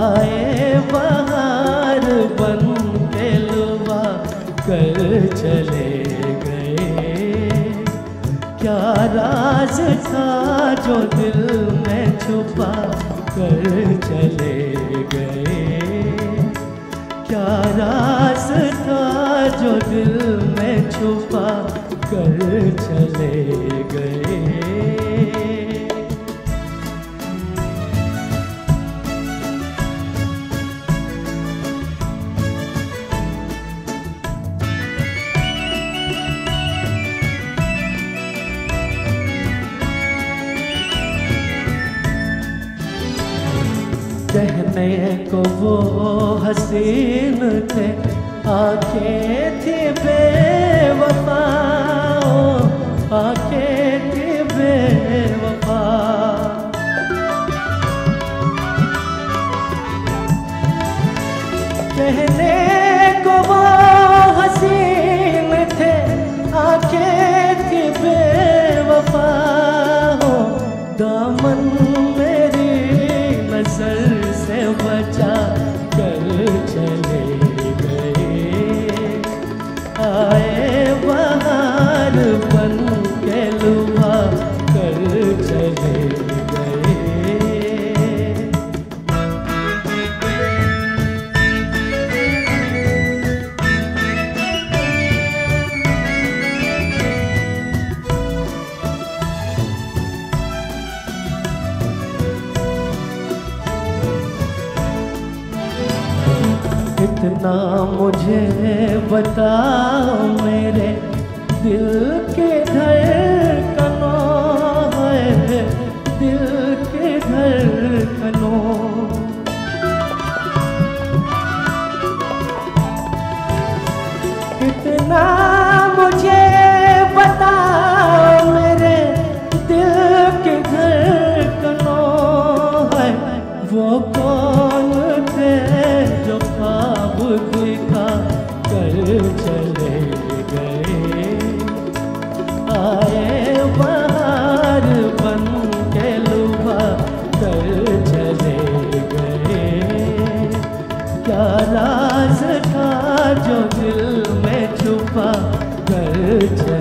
आए बहार बन के लुभा कर चले गए। क्या राज था जो दिल में छुपा कर चले गए। क्या राज था जो दिल में छुपा कर चले गए। कहने को वो हसीन थे, आंखें थी बेवफा, आंखें थी बेवफा। कहने को वो हसीन थे, आंखें थी बेवफा। दामन मेरी नजर से बचा कर चले गए। आए बहार बन के लुभा कर चले गए। इतना मुझे बताओ मेरे दिल के धड़कनों है, दिल के धड़कनों। इतना मुझे बताओ मेरे दिल के धड़कनों है। वो कौन थे जो ख्वाब दिखा कर चले गए। आए बहार बन के लुभा कर चले गए। क्या राज था जो दिल में छुपा कर चले